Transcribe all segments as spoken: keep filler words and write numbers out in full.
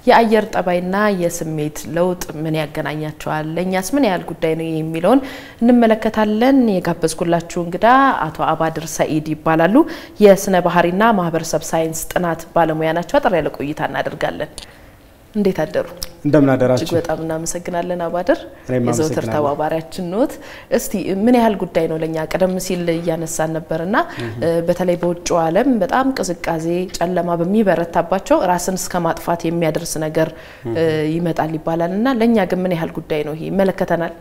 የአየር ጠባይና የስሜት ለውጥ ምን ያገናኛቸዋል ለኛስ ምን ያህል ጉዳይ ነው የሚለውን እንመለከታለን የጋበዝኩላችሁ እንግዳ አቶ አባድር ሰዒድ ይባላሉ የስነ ባህሪና ማህበረሰብ ሳይንስ ጥናት ባለሙያ ናቸው አጥር ያለ ቆይታ እናደርጋለን እንዴት አደሩ እንደምን አደራችሁ እጅግ በጣም እናመሰግናለን አባድር የዘውትር ተባባሪያችን ኖት እስቲ ምን ያህል ጉዳይ ነው ለኛ ቀደም ሲል ያነሳን ነበርና በተለይ በውጭው ዓለም በጣም ቅዝቃዜ ጨለማ በሚበረታባቸው ራስን እስከ ማጥፋት የሚያደርስ ነገር ይመጣል ይባላልና ለኛ ግን ምን ያህል ጉዳይ ነው ይሄ መለከተናል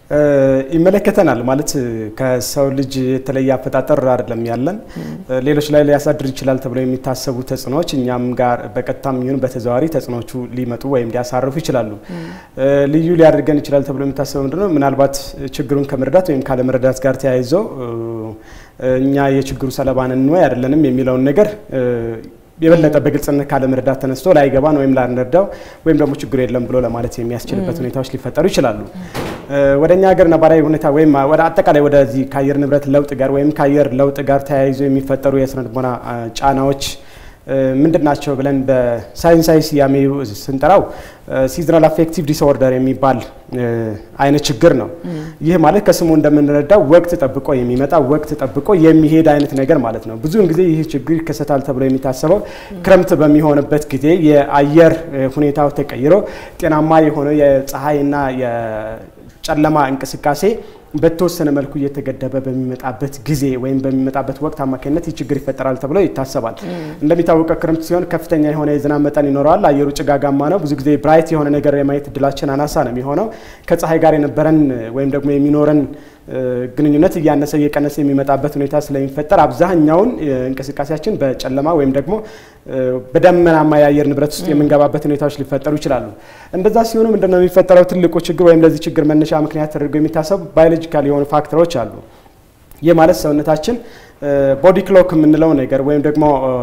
ይመለከተናል ማለት ከሰው ልጅ የተለየ አፈጣጠር አይደለም ያለን ሌሎች ላይ ሊያሳድር ይችላል ተብሎ የሚታሰቡ ተጽኖች እኛም ጋር በቀጥታም ይሁን በተዘዋዋሪ ተጽኖቹ ሊመጡ ወይም ሊያሳርፉ ይችላሉ ልዩ ሊያደርገን ይችላል ተብሎ የሚታሰበው ምንድነው ምናልባት ችግሩን ከመረዳት ወይም ካለ መረዳት ጋር ተያይዞ እኛ የችግሩ ሰለባን ነው አይደለንም የሚለውን ነገር የበለጠ በግልጽነት ካለ መረዳት ተነስቶ ላይገባን ወይም ላንረዳው ወይም ደግሞ ችግር የለም ብሎ ለማለት የሚያስችልበት ሁኔታዎች ሊፈጠሩ ይችላሉ ወደኛ ሀገር ነባራዊ ሁኔታ ወይም ወደ አጠቃላይ ወደዚህ ከአየር ንብረት ለውጥ ጋር ወይም ከአየር ለውጥ ጋር ተያይዞ የሚፈጠሩ የስነ ልቦና ጫናዎች ምንድናቸው ብለን በሳይንሳዊ ስያሜው ስንጠራው ሲዝናል አፌክቲቭ ዲስኦርደር የሚባል አይነት ችግር ነው ይሄ ማለት ከስሙ እንደምንረዳው ወቅት ጠብቆ የሚመጣ ወቅት ጠብቆ የሚሄድ አይነት ነገር ማለት ነው ብዙውን ጊዜ ይሄ ችግር ይከሰታል ተብሎ የሚታሰበው ክረምት በሚሆንበት ጊዜ የአየር ሁኔታው ተቀይሮ ጤናማ የሆነ የፀሐይና የጨለማ እንቅስቃሴ በተወሰነ መልኩ እየተገደበ በሚመጣበት ጊዜ ወይም በሚመጣበት ወቅት አማካኝነት ይችግር ይፈጠራል ተብሎ ይታሰባል እንደሚታወቀው ክረምት ሲሆን ከፍተኛ የሆነ የዝናብ መጠን ይኖራል አየሩ ጭጋጋማ ነው ብዙ ጊዜ ብራይት የሆነ ነገር የማየት ድላችን አናሳ ነው የሚሆነው ከፀሐይ ጋር የነበረን ወይም ደግሞ የሚኖረን ግንኙነት እያነሰ እየቀነሰ የሚመጣበት ሁኔታ ስለሚፈጠር አብዛኛውን እንቅስቃሴያችን በጨለማ ወይም ደግሞ በደመናማ የአየር ንብረት ውስጥ የምንገባበት ሁኔታዎች ሊፈጠሩ ይችላሉ እንደዛ ሲሆኑ ምንድነው የሚፈጠረው ትልቁ ችግር ወይም ለዚህ ችግር መነሻ ምክንያት ተደርጎ የሚታሰብ ባዮሎጂካል የሆኑ ፋክተሮች አሉ የማለት ሰውነታችን ቦዲ ክሎክ የምንለው ነገር ወይም ደግሞ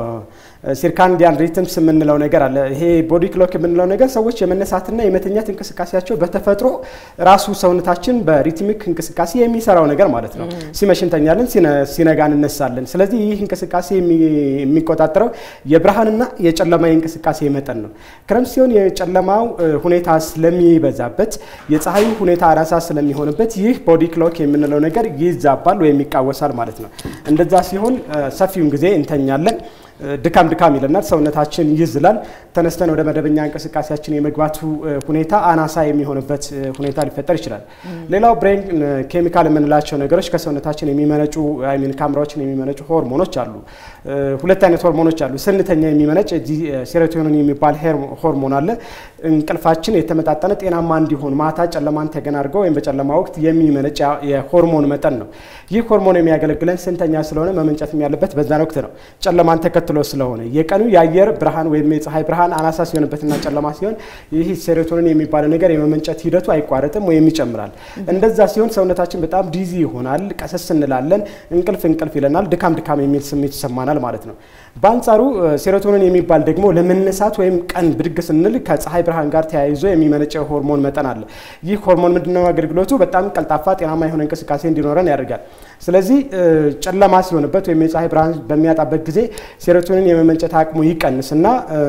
ሲርካንዲያን ሪትምስ የምንለው ነገር አለ ይሄ ቦዲ ክሎክ የምንለው ነገር ሰዎች የመነሳትና የመተኛት እንቅስቃሴያቸው በተፈጥሮ ራሱ ሰውነታችን በሪትሚክ እንቅስቃሴ የሚሰራው ነገር ማለት ነው ሲመሽንተኛልን ሲነጋ እንነሳለን ስለዚህ ይህ እንቅስቃሴ የሚቆጣጠረው የብርሃንና የጨለማ እንቅስቃሴ መጠን ነው ክረምት ሲሆን የጨለማው ሁኔታ ስለሚበዛበት የፀሐዩ ሁኔታ አራሳ ስለሚሆንበት ይህ ቦዲ ክሎክ የምንለው ነገር ይዛባል ወይ የሚቃወሳል ማለት ነው እንደዛ ሲሆን ሰፊውን ጊዜ እንተኛለን ድካም ድካም ይለናል ሰውነታችን ይዝላል ተነስተን ወደ መደበኛ እንቅስቃሴያችን የመግባቱ ሁኔታ አናሳ የሚሆንበት ሁኔታ ሊፈጠር ይችላል ሌላው ብሬን ኬሚካል የምንላቸው ነገሮች ከሰውነታችን የሚመነጩ አይ ሚን ካምራዎችን የሚመነጩ ሆርሞኖች አሉ ሁለት አይነት ሆርሞኖች አሉ ስንተኛ የሚመነጭ ሴሮቶኒን የሚባል ሆርሞን አለ እንቅልፋችን የተመጣጠነ ጤናማ እንዲሆን ማታ ጨለማን ተገናርገው ወይም በጨለማ ወቅት የሚመነጭ የሆርሞን መጠን ነው ይህ ሆርሞን የሚያገለግለን ስንተኛ ስለሆነ መመንጨትም ያለበት በዛን ወቅት ነው ጨለማን ተከትሎ ስለሆነ የቀኑ የአየር ብርሃን ወይም የፀሐይ ብርሃን አናሳ ሲሆንበትና ጨለማ ሲሆን ይህ ሴሮቶኒን የሚባል ነገር የመመንጨት ሂደቱ አይቋረጥም ወይ ይጨምራል እንደዛ ሲሆን ሰውነታችን በጣም ዲዚ ይሆናል ቀሰስ እንላለን እንቅልፍ እንቅልፍ ይለናል ድካም ድካም የሚል ስሜት ይሰማናል ማለት ነው ባንጻሩ ሴሮቶኒን የሚባል ደግሞ ለመነሳት ወይም ቀን ብድግ ስንል ከፀሐይ ብርሃን ጋር ተያይዞ የሚመነጭ ሆርሞን መጠን አለ ይህ ሆርሞን ምንድነው አገልግሎቱ በጣም ቀልጣፋ ጤናማ የሆነ እንቅስቃሴ እንዲኖረን ያደርጋል ስለዚህ ጨለማ ሲሆንበት ወይም የፀሐይ ብርሃን በሚያጣበት ጊዜ ሴሮቶኒን የመመንጨት አቅሙ ይቀንስና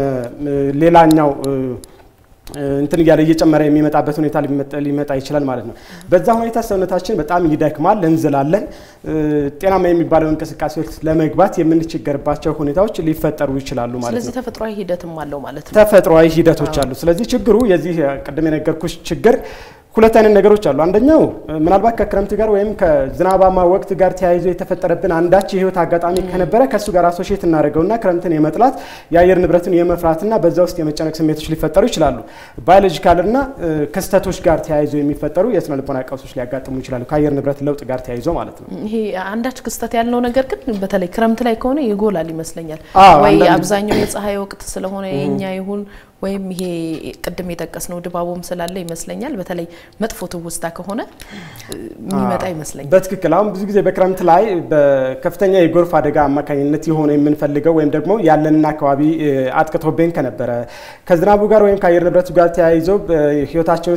ሌላኛው እንትን ያለ እየጨመረ የሚመጣበት ሁኔታ ሊመጣ ይችላል ማለት ነው በዛ ሁኔታ ሰውነታችን በጣም ይደክማል እንዝላለን ጤናማ የሚባለው እንቅስቃሴዎች ለመግባት የምንችገርባቸው ሁኔታዎች ሊፈጠሩ ይችላሉ ማለት ነው ስለዚህ ተፈጥሯዊ ሂደትም አለው ማለት ነው ተፈጥሯዊ ሂደቶች አሉ ስለዚህ ችግሩ የዚህ ቀደም የነገርኩሽ ችግር ሁለት አይነት ነገሮች አሉ አንደኛው ምናልባት ከክረምት ጋር ወይም ከዝናባማ ወቅት ጋር ተያይዞ የተፈጠረብን አንዳች የህይወት አጋጣሚ ከነበረ ከሱ ጋር አሶሺየት እናደርገውና ክረምትን የመጥላት የአየር ንብረትን የመፍራትና በዛ ውስጥ የመጨነቅ ስሜቶች ሊፈጠሩ ይችላሉ ባዮሎጂካልና ክስተቶች ጋር ተያይዞ የሚፈጠሩ የስነ ልቦና ቀውሶች ሊያጋጥሙ ይችላሉ ከአየር ንብረት ለውጥ ጋር ተያይዞ ማለት ነው ይሄ አንዳች ክስተት ያለው ነገር ግን በተለይ ክረምት ላይ ከሆነ ይጎላል ይመስለኛል ወይ አብዛኛው የፀሐይ ወቅት ስለሆነ የኛ ይሁን ወይም ይሄ ቀደም የጠቀስነው ድባቦም ስላለ ይመስለኛል በተለይ መጥፎ ትውስታ ከሆነ የሚመጣ ይመስለኛል በትክክል አሁን ብዙ ጊዜ በክረምት ላይ በከፍተኛ የጎርፍ አደጋ አማካኝነት የሆነ የምንፈልገው ወይም ደግሞ ያለንና አካባቢ አጥቅቶብን ከነበረ ከዝናቡ ጋር ወይም ከአየር ንብረቱ ጋር ተያይዞ ህይወታችን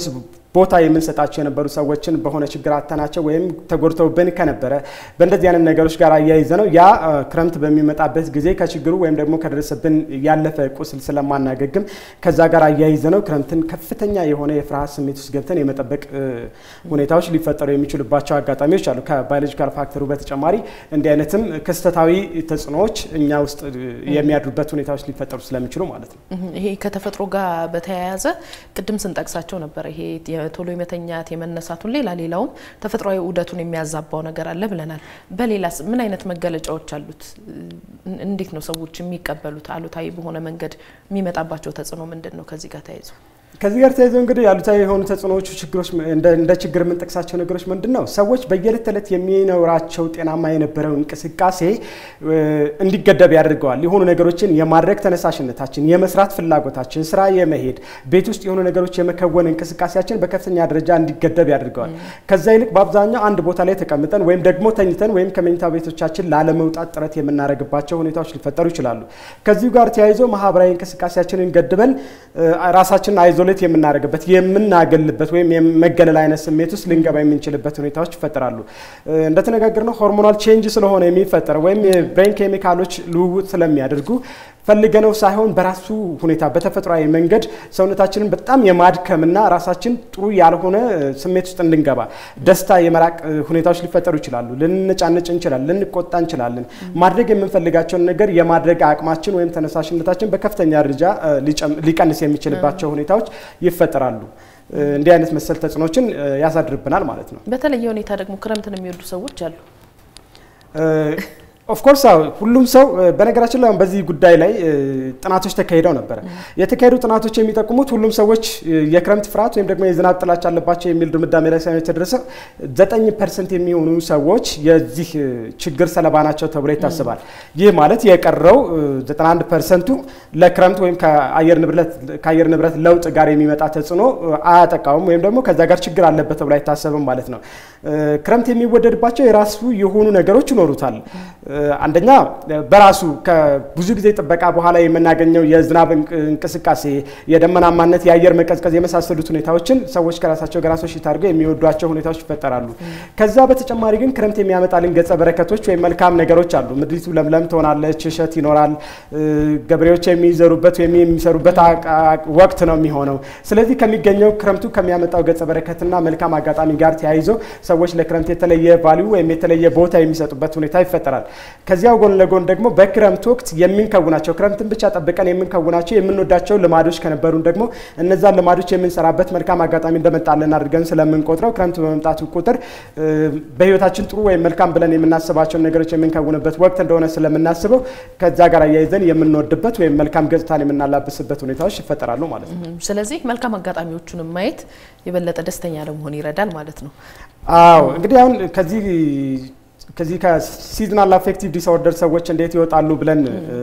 ቦታ የምንሰጣቸው የነበሩ ሰዎችን በሆነ ችግር አተናቸው ወይም ተጎድተውብን ከነበረ በእንደዚህ አይነት ነገሮች ጋር አያይዘ ነው ያ ክረምት በሚመጣበት ጊዜ ከችግሩ ወይም ደግሞ ከደረሰብን ያለፈ ቁስል ስለማናገግም ከዛ ጋር አያይዘ ነው ክረምትን ከፍተኛ የሆነ የፍርሃት ስሜት ውስጥ ገብተን የመጠበቅ ሁኔታዎች ሊፈጠሩ የሚችሉባቸው አጋጣሚዎች አሉ። ከባዮሎጂካል ፋክተሩ በተጨማሪ እንዲህ አይነትም ክስተታዊ ተጽዕኖዎች እኛ ውስጥ የሚያድሩበት ሁኔታዎች ሊፈጠሩ ስለሚችሉ ማለት ነው። ይሄ ከተፈጥሮ ጋር በተያያዘ ቅድም ስንጠቅሳቸው ነበር ይሄ ቶሎ የመተኛት የመነሳቱን ሌላ ሌላውም ተፈጥሯዊ ዑደቱን የሚያዛባው ነገር አለ ብለናል። በሌላስ ምን አይነት መገለጫዎች አሉት? እንዴት ነው ሰዎች የሚቀበሉት? አሉታዊ በሆነ መንገድ የሚመጣባቸው ተጽዕኖ ምንድነው? ከዚህ ጋር ተያይዞ ከዚህ ጋር ተያይዞ እንግዲህ ያሉታዊ የሆኑ ተጽዕኖዎች ችግሮች እንደ እንደ ችግር የምንጠቅሳቸው ነገሮች ምንድነው? ሰዎች በየዕለት ተዕለት የሚኖራቸው ጤናማ የነበረው እንቅስቃሴ እንዲገደብ ያደርገዋል። የሆኑ ነገሮችን የማድረግ ተነሳሽነታችን፣ የመስራት ፍላጎታችን፣ ስራ የመሄድ ቤት ውስጥ የሆኑ ነገሮች የመከወን እንቅስቃሴያችን በከፍተኛ ደረጃ እንዲገደብ ያደርገዋል። ከዛ ይልቅ በአብዛኛው አንድ ቦታ ላይ ተቀምጠን ወይም ደግሞ ተኝተን ወይም ከመኝታ ቤቶቻችን ላለመውጣት ጥረት የምናደርግባቸው ሁኔታዎች ሊፈጠሩ ይችላሉ። ከዚህ ጋር ተያይዞ ማህበራዊ እንቅስቃሴያችንን ገድበን ራሳችንን አይዞሌት የምናደርግበት የምናገልበት ወይም የመገለል አይነት ስሜት ውስጥ ልንገባ የምንችልበት ሁኔታዎች ይፈጠራሉ። እንደተነጋገርነው ሆርሞናል ቼንጅ ስለሆነ የሚፈጠረው ወይም የብሬን ኬሚካሎች ልውውጥ ስለሚያደርጉ ፈልገነው ሳይሆን በራሱ ሁኔታ በተፈጥሯዊ መንገድ ሰውነታችንን በጣም የማድከምና ራሳችን ጥሩ ያልሆነ ስሜት ውስጥ እንድንገባ ደስታ የመራቅ ሁኔታዎች ሊፈጠሩ ይችላሉ። ልንጫነጭ እንችላለን፣ ልንቆጣ እንችላለን። ማድረግ የምንፈልጋቸውን ነገር የማድረግ አቅማችን ወይም ተነሳሽነታችን በከፍተኛ ደረጃ ሊቀንስ የሚችልባቸው ሁኔታዎች ይፈጠራሉ። እንዲህ አይነት መሰል ተጽዕኖችን ያሳድርብናል ማለት ነው። በተለየ ሁኔታ ደግሞ ክረምትን የሚወዱ ሰዎች አሉ። ኦፍ ኮርስ ሁሉም ሰው በነገራችን ላይ በዚህ ጉዳይ ላይ ጥናቶች ተካሂደው ነበር። የተካሄዱ ጥናቶች የሚጠቁሙት ሁሉም ሰዎች የክረምት ፍርሃት ወይም ደግሞ የዝናብ ጥላቻ አለባቸው የሚል ድምዳሜ ላይ ሳይሆን የተደረሰው ዘጠኝ ፐርሰንት የሚሆኑ ሰዎች የዚህ ችግር ሰለባ ናቸው ተብሎ ይታሰባል። ይህ ማለት የቀረው ዘጠና አንድ ፐርሰንት ለክረምት ወይም ከአየር ንብረት ከአየር ንብረት ለውጥ ጋር የሚመጣ ተጽዕኖ አያጠቃውም ወይም ደግሞ ከዛ ጋር ችግር አለበት ተብሎ አይታሰብም ማለት ነው። ክረምት የሚወደድባቸው የራሱ የሆኑ ነገሮች ይኖሩታል። አንደኛ በራሱ ከብዙ ጊዜ ጥበቃ በኋላ የምናገኘው የዝናብ እንቅስቃሴ፣ የደመናማነት፣ የአየር መቀዝቀዝ የመሳሰሉት ሁኔታዎችን ሰዎች ከራሳቸው ጋር አሶሺየት አድርገው የሚወዷቸው ሁኔታዎች ይፈጠራሉ። ከዛ በተጨማሪ ግን ክረምት የሚያመጣልን ገጸ በረከቶች ወይም መልካም ነገሮች አሉ። ምድሪቱ ለምለም ትሆናለች፣ እሸት ይኖራል፣ ገበሬዎች የሚዘሩበት ወይም የሚሰሩበት ወቅት ነው የሚሆነው። ስለዚህ ከሚገኘው ክረምቱ ከሚያመጣው ገጸ በረከትና መልካም አጋጣሚ ጋር ተያይዞ ሰዎች ለክረምት የተለየ ቫልዩ ወይም የተለየ ቦታ የሚሰጡበት ሁኔታ ይፈጠራል። ከዚያው ጎን ለጎን ደግሞ በክረምት ወቅት የምንከውናቸው ክረምትን ብቻ ጠብቀን የምንከውናቸው የምንወዳቸው ልማዶች ከነበሩን ደግሞ እነዛን ልማዶች የምንሰራበት መልካም አጋጣሚ እንደመጣለን አድርገን ስለምንቆጥረው ክረምት በመምጣቱ ቁጥር በህይወታችን ጥሩ ወይም መልካም ብለን የምናስባቸው ነገሮች የምንከውንበት ወቅት እንደሆነ ስለምናስበው ከዛ ጋር አያይዘን የምንወድበት ወይም መልካም ገጽታን የምናላብስበት ሁኔታዎች ይፈጠራሉ ማለት ነው። ስለዚህ መልካም አጋጣሚዎቹን ማየት የበለጠ ደስተኛ ለመሆን ይረዳል ማለት ነው። አዎ እንግዲህ አሁን ከዚህ ከዚህ ከሲዝናል አፌክቲቭ ዲስኦርደር ሰዎች እንዴት ይወጣሉ ብለን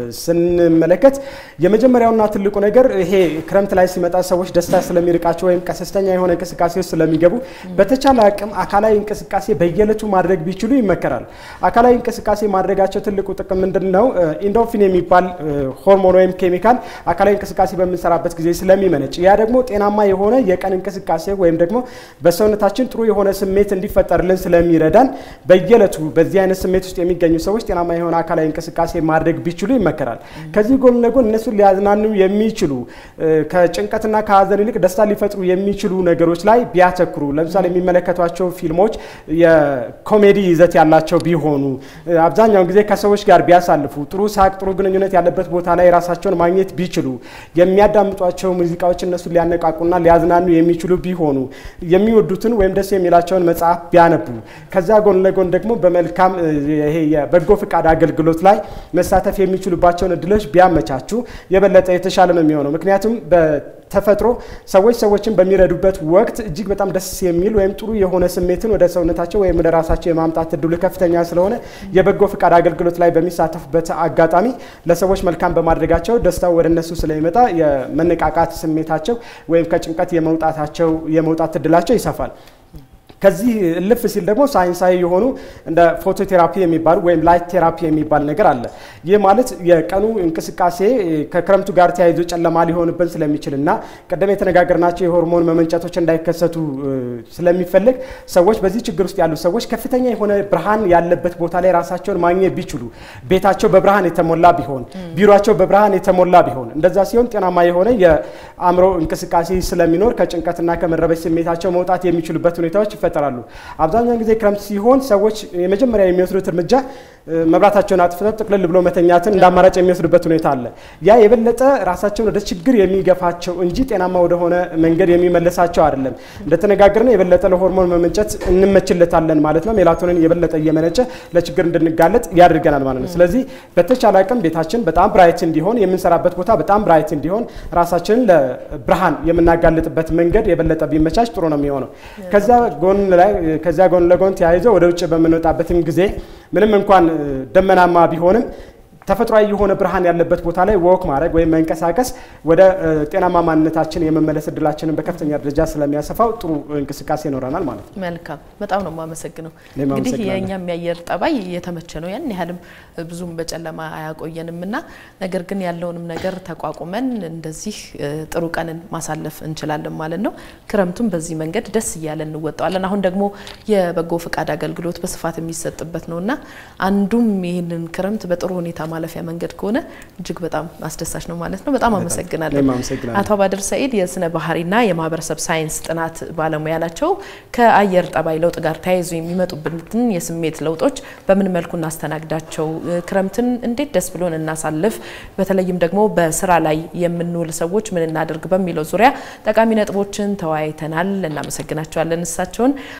ስንመለከት የመጀመሪያውና ትልቁ ነገር ይሄ ክረምት ላይ ሲመጣ ሰዎች ደስታ ስለሚርቃቸው ወይም ቀሰስተኛ የሆነ እንቅስቃሴ ውስጥ ስለሚገቡ በተቻለ አቅም አካላዊ እንቅስቃሴ በየዕለቱ ማድረግ ቢችሉ ይመከራል። አካላዊ እንቅስቃሴ ማድረጋቸው ትልቁ ጥቅም ምንድነው? ኢንዶርፊን የሚባል ሆርሞን ወይም ኬሚካል አካላዊ እንቅስቃሴ በምንሰራበት ጊዜ ስለሚመነጭ ያ ደግሞ ጤናማ የሆነ የቀን እንቅስቃሴ ወይም ደግሞ በሰውነታችን ጥሩ የሆነ ስሜት እንዲፈጠርልን ስለሚረዳን በየዕለቱ በዚህ አይነት ስሜት ውስጥ የሚገኙ ሰዎች ጤናማ የሆነ አካላዊ እንቅስቃሴ ማድረግ ቢችሉ ይመከራል። ከዚህ ጎን ለጎን እነሱ ሊያዝናኑ የሚችሉ ከጭንቀትና ከሀዘን ይልቅ ደስታ ሊፈጥሩ የሚችሉ ነገሮች ላይ ቢያተኩሩ፣ ለምሳሌ የሚመለከቷቸው ፊልሞች የኮሜዲ ይዘት ያላቸው ቢሆኑ፣ አብዛኛውን ጊዜ ከሰዎች ጋር ቢያሳልፉ፣ ጥሩ ሳቅ ጥሩ ግንኙነት ያለበት ቦታ ላይ ራሳቸውን ማግኘት ቢችሉ፣ የሚያዳምጧቸው ሙዚቃዎች እነሱ ሊያነቃቁና ሊያዝናኑ የሚችሉ ቢሆኑ፣ የሚወዱትን ወይም ደስ የሚላቸውን መጽሐፍ ቢያነቡ፣ ከዛ ጎን ለጎን ደግሞ መልካም ይሄ የበጎ ፍቃድ አገልግሎት ላይ መሳተፍ የሚችሉባቸውን እድሎች ቢያመቻቹ የበለጠ የተሻለ ነው የሚሆነው። ምክንያቱም በተፈጥሮ ሰዎች ሰዎችን በሚረዱበት ወቅት እጅግ በጣም ደስ የሚል ወይም ጥሩ የሆነ ስሜትን ወደ ሰውነታቸው ወይም ወደ ራሳቸው የማምጣት እድሉ ከፍተኛ ስለሆነ የበጎ ፍቃድ አገልግሎት ላይ በሚሳተፉበት አጋጣሚ ለሰዎች መልካም በማድረጋቸው ደስታው ወደ እነሱ ስለሚመጣ የመነቃቃት ስሜታቸው ወይም ከጭንቀት የመውጣታቸው የመውጣት እድላቸው ይሰፋል። ከዚህ ልፍ ሲል ደግሞ ሳይንሳዊ የሆኑ እንደ ፎቶቴራፒ የሚባል ወይም ላይት ቴራፒ የሚባል ነገር አለ። ይህ ማለት የቀኑ እንቅስቃሴ ከክረምቱ ጋር ተያይዞ ጨለማ ሊሆንብን ስለሚችልና ቀደም የተነጋገርናቸው የሆርሞን መመንጨቶች እንዳይከሰቱ ስለሚፈልግ ሰዎች በዚህ ችግር ውስጥ ያሉ ሰዎች ከፍተኛ የሆነ ብርሃን ያለበት ቦታ ላይ ራሳቸውን ማግኘት ቢችሉ ቤታቸው በብርሃን የተሞላ ቢሆን ቢሮአቸው በብርሃን የተሞላ ቢሆን እንደዛ ሲሆን ጤናማ የሆነ የአእምሮ እንቅስቃሴ ስለሚኖር ከጭንቀትና ከመረበሽ ስሜታቸው መውጣት የሚችሉበት ሁኔታዎች ይፈጠራሉ። አብዛኛውን ጊዜ ክረምት ሲሆን ሰዎች የመጀመሪያ የሚወስዱት እርምጃ መብራታቸውን አጥፍተው ጥቅልል ብሎ መተኛትን እንዳማራጭ የሚወስዱበት ሁኔታ አለ። ያ የበለጠ ራሳቸውን ወደ ችግር የሚገፋቸው እንጂ ጤናማ ወደ ሆነ መንገድ የሚመለሳቸው አይደለም። እንደተነጋገርነው የበለጠ ለሆርሞን መመንጨት እንመችለታለን ማለት ነው። ሜላቶኒን የበለጠ እየመነጨ ለችግር እንድንጋለጥ ያደርገናል ማለት ነው። ስለዚህ በተቻለ አቅም ቤታችን በጣም ብራይት እንዲሆን የምንሰራበት ቦታ በጣም ብራይት እንዲሆን ራሳችንን ለብርሃን የምናጋልጥበት መንገድ የበለጠ ቢመቻች ጥሩ ነው የሚሆነው። ከዛ ጎን ላይ ከዛ ጎን ለጎን ተያይዘው ወደ ውጭ በመንወጣበትም ጊዜ ምንም እንኳን ደመናማ ቢሆንም ተፈጥሯዊ የሆነ ብርሃን ያለበት ቦታ ላይ ወክ ማድረግ ወይ መንቀሳቀስ ወደ ጤናማ ማንነታችን የመመለስ እድላችንን በከፍተኛ ደረጃ ስለሚያሰፋው ጥሩ እንቅስቃሴ ይኖራናል ማለት ነው። መልካም በጣም ነው ማመሰግነው። እንግዲህ የኛም ያየር ጠባይ የተመቸ ነው ያን ያህልም ብዙም በጨለማ አያቆየንምና ነገር ግን ያለውንም ነገር ተቋቁመን እንደዚህ ጥሩ ቀንን ማሳለፍ እንችላለን ማለት ነው። ክረምቱን በዚህ መንገድ ደስ እያለን እንወጣዋለን። አሁን ደግሞ የበጎ ፍቃድ አገልግሎት በስፋት የሚሰጥበት ነውና አንዱም ይሄንን ክረምት በጥሩ ሁኔታ ማለፊያ መንገድ ከሆነ እጅግ በጣም አስደሳች ነው ማለት ነው። በጣም አመሰግናለሁ። አቶ ባድር ሰይድ የስነ ባህሪና የማህበረሰብ ሳይንስ ጥናት ባለሙያ ናቸው። ከአየር ጠባይ ለውጥ ጋር ተያይዞ የሚመጡብንን የስሜት ለውጦች በምን መልኩ እናስተናግዳቸው፣ ክረምትን እንዴት ደስ ብሎን እናሳልፍ፣ በተለይም ደግሞ በስራ ላይ የምንውል ሰዎች ምን እናደርግ በሚለው ዙሪያ ጠቃሚ ነጥቦችን ተወያይተናል። እናመሰግናቸዋለን እሳቸውን።